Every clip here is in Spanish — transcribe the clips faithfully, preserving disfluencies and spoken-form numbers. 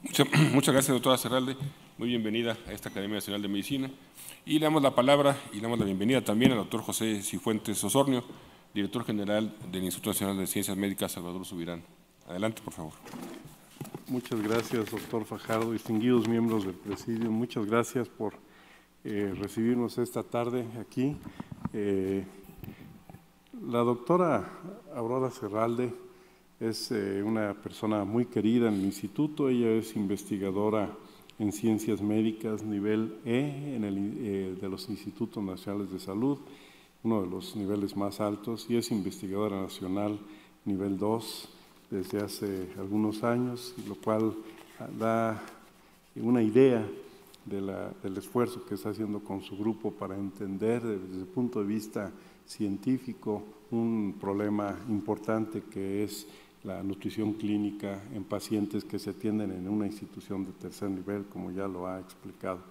Muchas, muchas gracias, doctora Serralde. Muy bienvenida a esta Academia Nacional de Medicina. Y le damos la palabra y le damos la bienvenida también al doctor José Cifuentes Osornio, director general del Instituto Nacional de Ciencias Médicas Salvador Subirán. Adelante, por favor. Muchas gracias, doctor Fajardo, distinguidos miembros del presidio. Muchas gracias por eh, recibirnos esta tarde aquí. Eh, la doctora Aurora Serralde es eh, una persona muy querida en el instituto. Ella es investigadora en ciencias médicas nivel E en el, eh, de los Institutos Nacionales de Salud, uno de los niveles más altos, y es investigadora nacional nivel dos desde hace algunos años, lo cual da una idea de la, del esfuerzo que está haciendo con su grupo para entender desde el punto de vista científico un problema importante que es la nutrición clínica en pacientes que se atienden en una institución de tercer nivel, como ya lo ha explicado.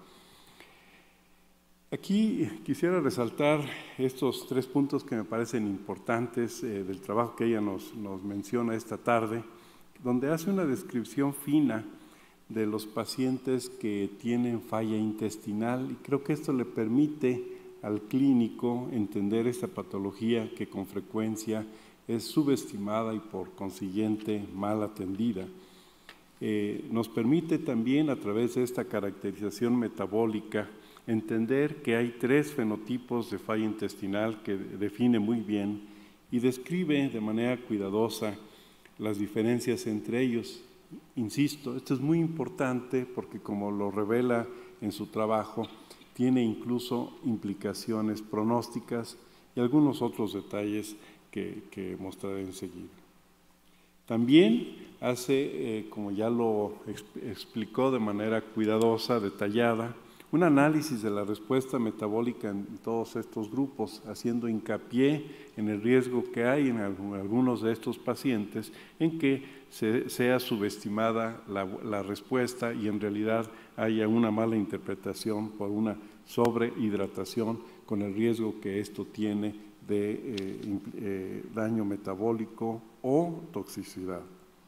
Aquí quisiera resaltar estos tres puntos que me parecen importantes eh, del trabajo que ella nos, nos menciona esta tarde, donde hace una descripción fina de los pacientes que tienen falla intestinal, y creo que esto le permite al clínico entender esta patología que con frecuencia es subestimada y por consiguiente mal atendida. Eh, nos permite también a través de esta caracterización metabólica entender que hay tres fenotipos de falla intestinal que define muy bien y describe de manera cuidadosa las diferencias entre ellos. Insisto, esto es muy importante porque, como lo revela en su trabajo, tiene incluso implicaciones pronósticas y algunos otros detalles que, que mostraré enseguida. También hace, eh, como ya lo exp- explicó de manera cuidadosa, detallada, un análisis de la respuesta metabólica en todos estos grupos, haciendo hincapié en el riesgo que hay en algunos de estos pacientes en que se, sea subestimada la, la respuesta y en realidad haya una mala interpretación por una sobrehidratación, con el riesgo que esto tiene de eh, eh, daño metabólico o toxicidad.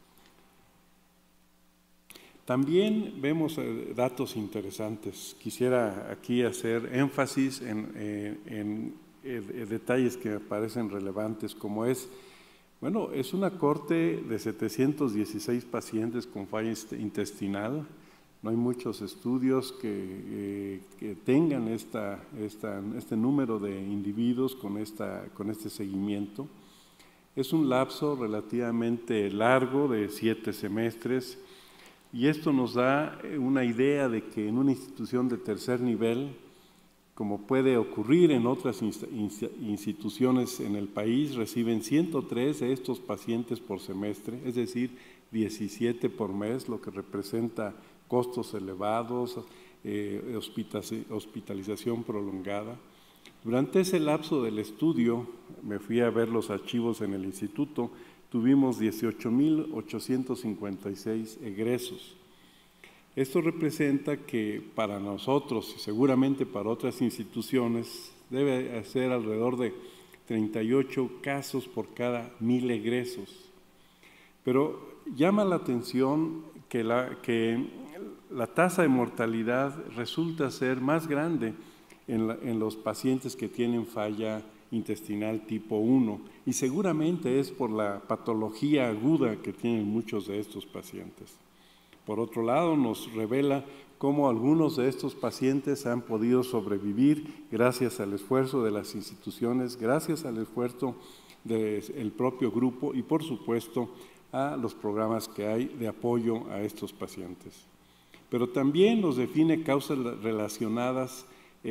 También vemos eh, datos interesantes. Quisiera aquí hacer énfasis en, eh, en eh, detalles que me parecen relevantes, como es, bueno, es una corte de setecientos dieciséis pacientes con falla intestinal. No hay muchos estudios que, eh, que tengan esta, esta, este número de individuos con, esta, con este seguimiento. Es un lapso relativamente largo de siete semestres y esto nos da una idea de que en una institución de tercer nivel, como puede ocurrir en otras instituciones en el país, reciben ciento tres de estos pacientes por semestre, es decir, diecisiete por mes, lo que representa costos elevados, eh, hospitalización prolongada. Durante ese lapso del estudio, me fui a ver los archivos en el instituto, tuvimos dieciocho mil ochocientos cincuenta y seis egresos. Esto representa que para nosotros y seguramente para otras instituciones debe ser alrededor de treinta y ocho casos por cada mil egresos. Pero llama la atención que la, que la tasa de mortalidad resulta ser más grande en, la, en los pacientes que tienen falla intestinal tipo uno, y seguramente es por la patología aguda que tienen muchos de estos pacientes. Por otro lado, nos revela cómo algunos de estos pacientes han podido sobrevivir gracias al esfuerzo de las instituciones, gracias al esfuerzo del propio grupo y, por supuesto, a los programas que hay de apoyo a estos pacientes. Pero también nos define causas relacionadas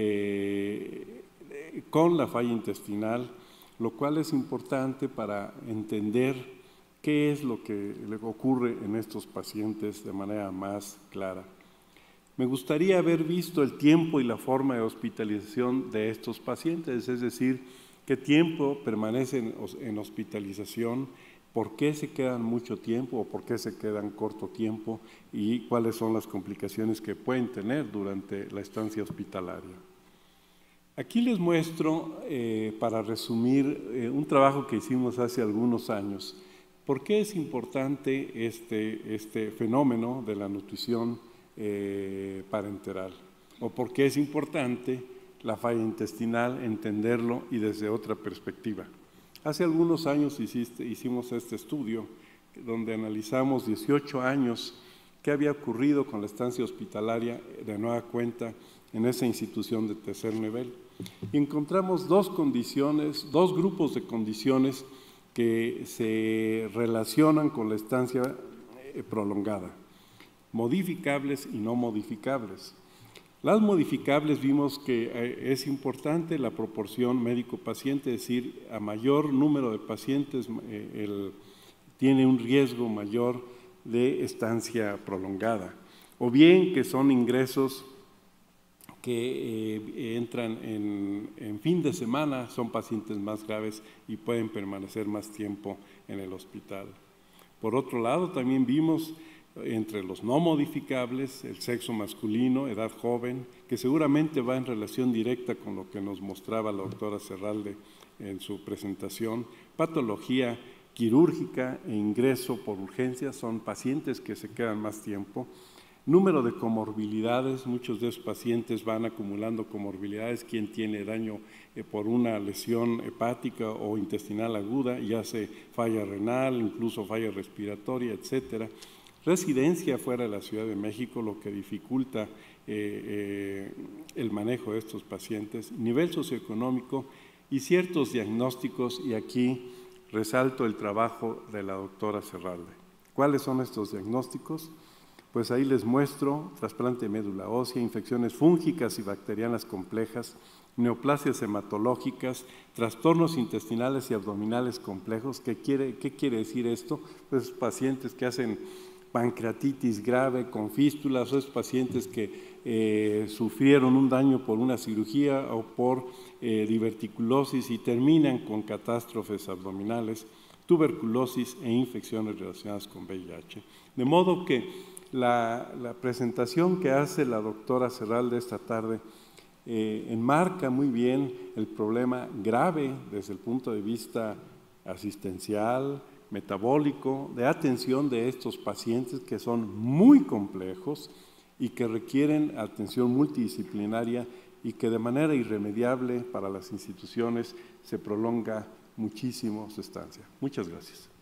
eh, con la falla intestinal, lo cual es importante para entender qué es lo que le ocurre en estos pacientes de manera más clara. Me gustaría haber visto el tiempo y la forma de hospitalización de estos pacientes, es decir, qué tiempo permanecen en hospitalización, por qué se quedan mucho tiempo o por qué se quedan corto tiempo y cuáles son las complicaciones que pueden tener durante la estancia hospitalaria. Aquí les muestro, eh, para resumir, eh, un trabajo que hicimos hace algunos años, ¿Por qué es importante este, este fenómeno de la nutrición eh, parenteral? ¿O por qué es importante la falla intestinal, entenderlo y desde otra perspectiva? Hace algunos años hiciste, hicimos este estudio donde analizamos dieciocho años qué había ocurrido con la estancia hospitalaria de nueva cuenta en esa institución de tercer nivel. Y encontramos dos condiciones, dos grupos de condiciones que se relacionan con la estancia prolongada, modificables y no modificables. Las modificables vimos que es importante la proporción médico-paciente, es decir, a mayor número de pacientes el, tiene un riesgo mayor de estancia prolongada, o bien que son ingresos que eh, entran en, en fin de semana, son pacientes más graves y pueden permanecer más tiempo en el hospital. Por otro lado, también vimos entre los no modificables, el sexo masculino, edad joven, que seguramente va en relación directa con lo que nos mostraba la doctora Serralde en su presentación, patología quirúrgica e ingreso por urgencia, son pacientes que se quedan más tiempo. Número de comorbilidades, muchos de esos pacientes van acumulando comorbilidades, quien tiene daño eh, por una lesión hepática o intestinal aguda, ya sea falla renal, incluso falla respiratoria, etcétera. Residencia fuera de la Ciudad de México, lo que dificulta eh, eh, el manejo de estos pacientes, nivel socioeconómico y ciertos diagnósticos, y aquí resalto el trabajo de la doctora Serralde. ¿Cuáles son estos diagnósticos? Pues ahí les muestro trasplante de médula ósea, infecciones fúngicas y bacterianas complejas, neoplasias hematológicas, trastornos intestinales y abdominales complejos. ¿Qué quiere, qué quiere decir esto? Pues pacientes que hacen pancreatitis grave con fístulas, o esos pacientes que eh, sufrieron un daño por una cirugía o por eh, diverticulosis y terminan con catástrofes abdominales, tuberculosis e infecciones relacionadas con V I H. De modo que la, la presentación que hace la doctora Serralde esta tarde eh, enmarca muy bien el problema grave desde el punto de vista asistencial, metabólico, de atención de estos pacientes que son muy complejos y que requieren atención multidisciplinaria y que de manera irremediable para las instituciones se prolonga muchísimo su estancia. Muchas gracias.